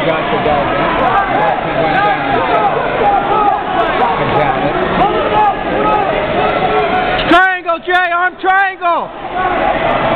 got the dog down. He went down. I got it. Triangle, Jay! Arm triangle!